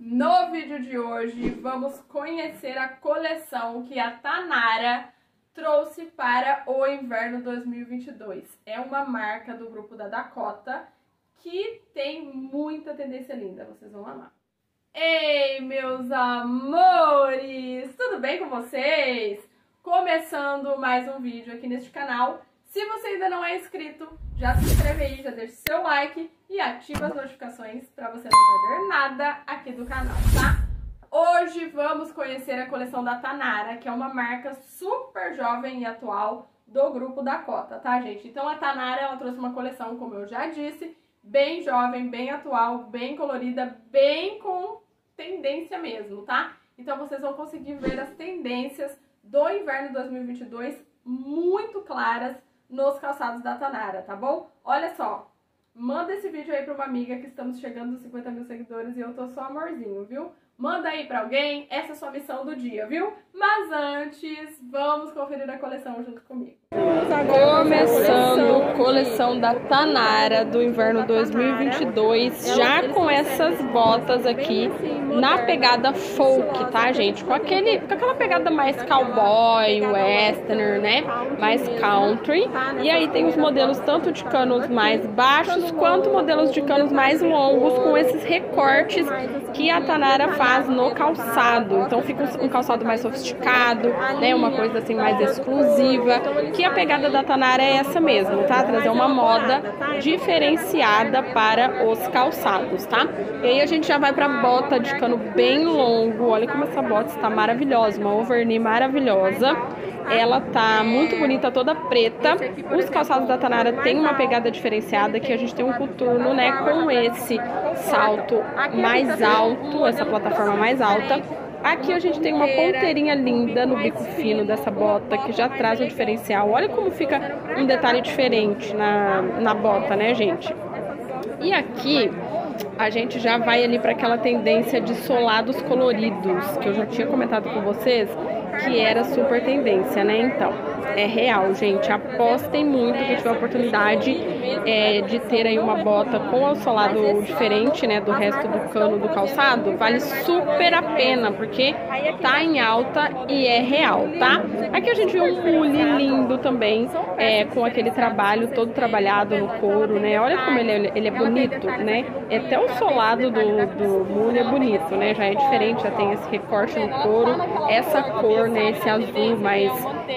No vídeo de hoje vamos conhecer a coleção que a Tanara trouxe para o inverno 2022. É uma marca do grupo da Dakota que tem muita tendência linda, vocês vão amar. Ei, meus amores! Tudo bem com vocês? Começando mais um vídeo aqui neste canal. Se você ainda não é inscrito, já se inscreve aí, já deixa seu like e ativa as notificações para você não perder nada aqui do canal, tá? Hoje vamos conhecer a coleção da Tanara, que é uma marca super jovem e atual do grupo Dakota, tá, gente? Então a Tanara, ela trouxe uma coleção, como eu já disse, bem jovem, bem atual, bem colorida, bem com tendência mesmo, tá? Então vocês vão conseguir ver as tendências do inverno 2022 muito claras nos calçados da Tanara, tá bom? Olha só, manda esse vídeo aí pra uma amiga que estamos chegando nos 50 mil seguidores e eu tô só amorzinho, viu? Manda aí pra alguém, essa é a sua missão do dia, viu? Mas antes, vamos conferir a coleção junto comigo. Começando a coleção da Tanara do inverno 2022, já com essas botas aqui na pegada folk, tá, gente? Com aquela pegada mais cowboy, westerner, né? Mais country. E aí tem os modelos tanto de canos mais baixos quanto modelos de canos mais longos com esses recortes que a Tanara faz no calçado. Então fica um calçado mais sofisticado, né? Uma coisa assim mais exclusiva. Que a pegada da Tanara é essa mesmo, tá? Trazer uma moda diferenciada para os calçados, tá? E aí a gente já vai pra bota de cano bem longo. Olha como essa bota está maravilhosa, uma overknee maravilhosa. Ela tá muito bonita, toda preta. Os calçados da Tanara tem uma pegada diferenciada, que a gente tem um coturno, né, com esse salto mais alto, essa plataforma mais alta. Aqui a gente tem uma ponteirinha linda no bico fino dessa bota, que já traz um diferencial. Olha como fica um detalhe diferente na bota, né, gente? E aqui a gente já vai ali para aquela tendência de solados coloridos, que eu já tinha comentado com vocês, que era super tendência, né? Então, é real, gente. Apostem muito que tiver a oportunidade de ter aí uma bota com o solado diferente, né, do resto do cano do calçado. Vale super a pena, porque tá em alta e é real, tá? Aqui a gente viu um mule lindo também, com aquele trabalho todo trabalhado no couro, né? Olha como ele é bonito, né? Até o solado do mule é bonito, né? Já é diferente, já tem esse recorte no couro, essa cor, né? Esse azul mais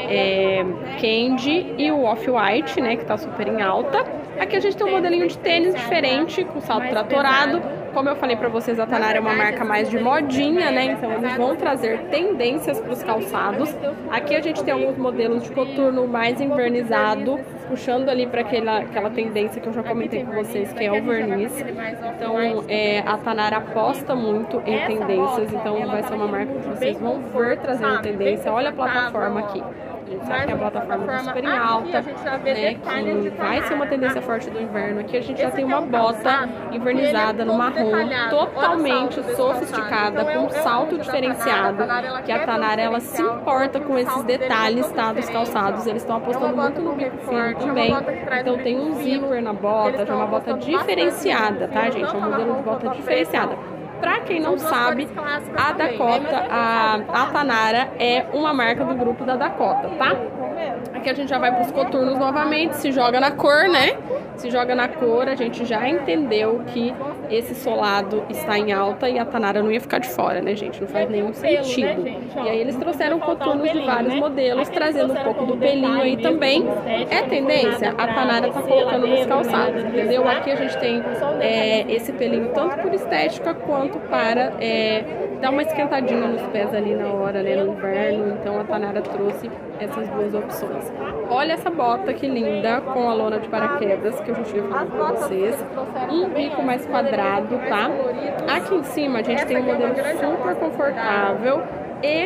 candy e o off-white, né? Que tá super em alta. Aqui a gente tem um modelinho de tênis diferente, com salto tratorado. Como eu falei pra vocês, a Tanara é uma marca mais de modinha, né? Então eles vão trazer tendências para os calçados. Aqui a gente tem alguns modelos de coturno mais invernizado, puxando ali para aquela tendência que eu já comentei com vocês, que é o verniz. Então a Tanara aposta muito em tendências, então vai ser uma marca que vocês vão ver trazendo tendência. Olha a plataforma aqui. A gente sabe que a plataforma é super em alta, né, que vai ser uma tendência forte do inverno. Aqui a gente já tem uma bota invernizada no marrom, totalmente sofisticada, com um salto diferenciado, que a Tanara, ela se importa com esses detalhes, tá, dos calçados. Eles estão apostando muito no bico fino também, então tem um zíper na bota, já é uma bota diferenciada, tá, gente? É um modelo de bota diferenciada. Pra quem não sabe, a Dakota, a Tanara é uma marca do grupo da Dakota, tá? Aqui a gente já vai para os coturnos novamente, se joga na cor, né? Se joga na cor, a gente já entendeu que esse solado está em alta e a Tanara não ia ficar de fora, né, gente? Não faz nenhum sentido. E aí eles trouxeram coturnos de vários modelos, trazendo um pouco do pelinho aí também. É tendência? A Tanara tá colocando nos calçados, entendeu? Aqui a gente tem esse pelinho tanto por estética quanto para dar uma esquentadinha nos pés ali na hora, né, no inverno. Então a Tanara trouxe essas duas opções. Olha essa bota que linda, com a lona de paraquedas, que eu já tinha falado pra vocês. Um bico mais quadrado, tá? Aqui em cima a gente tem um modelo super confortável e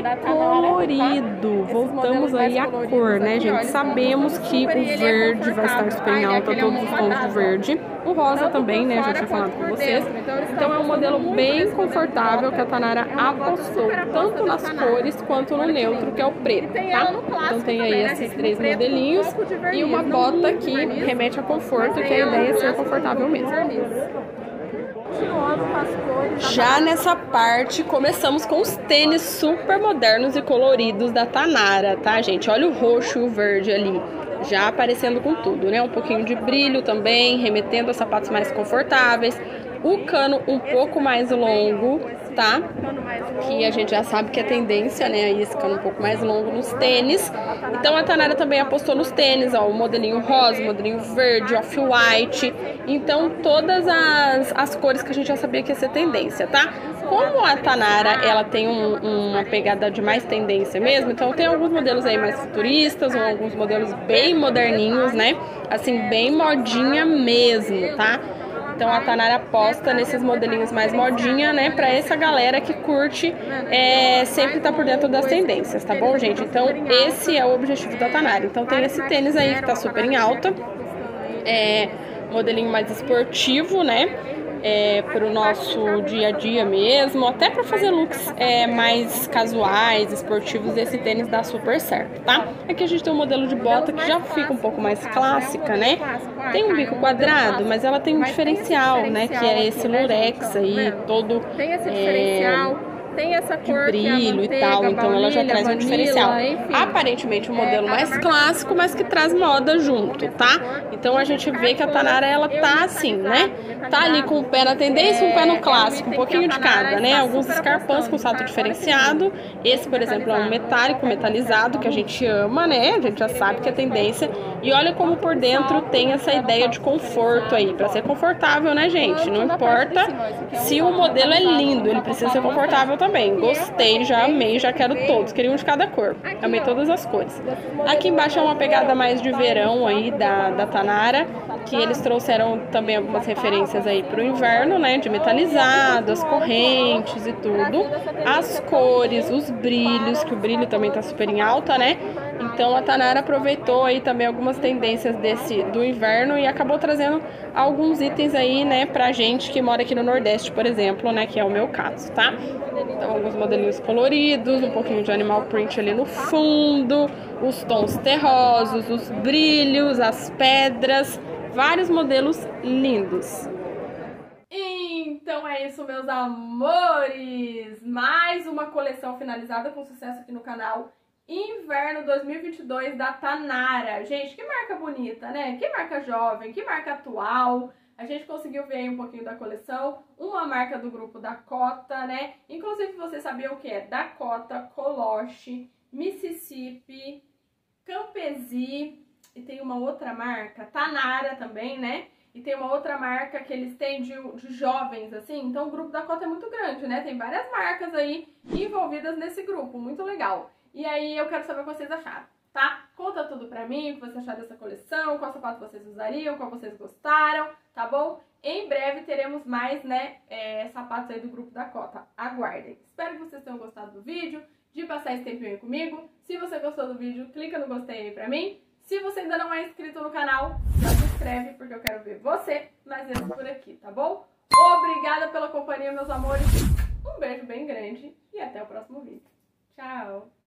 colorido. Voltamos aí à cor, né, gente? Sabemos que o verde vai estar super em alta, todos os tons de verde. O rosa também, né, já tinha falado com vocês. Então é um modelo bem confortável que a Tanara apostou tanto nas cores quanto no neutro, que é o preto, tá? Então tem aí esses três modelinhos e uma bota que remete a conforto, que a ideia é ser confortável mesmo. continuando com as cores. Já nessa parte, começamos com os tênis super modernos e coloridos da Tanara, tá, gente? Olha o roxo e o verde ali, já aparecendo com tudo, né? Um pouquinho de brilho também, remetendo a sapatos mais confortáveis. O cano um pouco mais longo, tá? Que a gente já sabe que é tendência, né? Aí esse cano um pouco mais longo nos tênis. Então a Tanara também apostou nos tênis, ó, o modelinho rosa, o modelinho verde, off-white. Então todas as cores que a gente já sabia que ia ser tendência, tá? Como a Tanara, ela tem uma pegada de mais tendência mesmo, então tem alguns modelos aí mais futuristas, ou alguns modelos bem moderninhos, né? Assim, bem modinha mesmo, tá? Então a Tanara aposta nesses modelinhos mais modinha, né? Pra essa galera que curte sempre tá por dentro das tendências, tá bom, gente? Então esse é o objetivo da Tanara. Então tem esse tênis aí que tá super em alta. Modelinho mais esportivo, né? Pro nosso dia a dia mesmo, até para fazer looks mais casuais, esportivos, esse tênis dá super certo, tá? Aqui a gente tem um modelo de bota que já fica um pouco mais clássica, né? Tem um bico quadrado, mas ela tem um diferencial, né? Que é esse lurex aí, todo tem esse diferencial. Tem essa cor de brilho e tal, então ela já traz um diferencial. Enfim, aparentemente um modelo mais clássico, mas que traz moda junto, tá? Então a gente vê que a Tanara, ela tá assim, né? Tá ali com o pé na tendência e um pé no clássico, um pouquinho de cada, né? Alguns escarpãs com salto diferenciado. Esse, por exemplo, é um metálico, metalizado, que a gente ama, né? A gente já sabe que é tendência. E olha como por dentro tem essa ideia de conforto aí, pra ser confortável, né, gente? Não importa se o modelo é lindo, ele precisa ser confortável também. Gostei, já amei, já quero todos. Queria um de cada cor. Amei todas as cores. Aqui embaixo é uma pegada mais de verão aí da Tanara, que eles trouxeram também algumas referências aí pro inverno, né? De metalizado, as correntes e tudo. As cores, os brilhos, que o brilho também tá super em alta, né? Então a Tanara aproveitou aí também algumas tendências do inverno e acabou trazendo alguns itens aí, né, pra gente que mora aqui no Nordeste, por exemplo, né, que é o meu caso, tá? Então alguns modelinhos coloridos, um pouquinho de animal print ali no fundo, os tons terrosos, os brilhos, as pedras, vários modelos lindos. Então é isso, meus amores! Mais uma coleção finalizada com sucesso aqui no canal. Inverno 2022 da Tanara. Gente, que marca bonita, né? Que marca jovem, que marca atual. A gente conseguiu ver aí um pouquinho da coleção. Uma marca do grupo Dakota, né? Inclusive, vocês sabiam o que é? Dakota, Coloche, Mississippi, Campesi. E tem uma outra marca, Tanara também, né? E tem uma outra marca que eles têm de jovens, assim. Então o grupo Dakota é muito grande, né? Tem várias marcas aí envolvidas nesse grupo. Muito legal. E aí eu quero saber o que vocês acharam, tá? Conta tudo pra mim, o que vocês acharam dessa coleção, qual sapato vocês usariam, qual vocês gostaram, tá bom? Em breve teremos mais, né, sapatos aí do grupo Dakota. Aguardem. Espero que vocês tenham gostado do vídeo, de passar esse tempinho aí comigo. Se você gostou do vídeo, clica no gostei aí pra mim. Se você ainda não é inscrito no canal, já se inscreve, porque eu quero ver você mais vezes por aqui, tá bom? Obrigada pela companhia, meus amores. Um beijo bem grande e até o próximo vídeo. Tchau!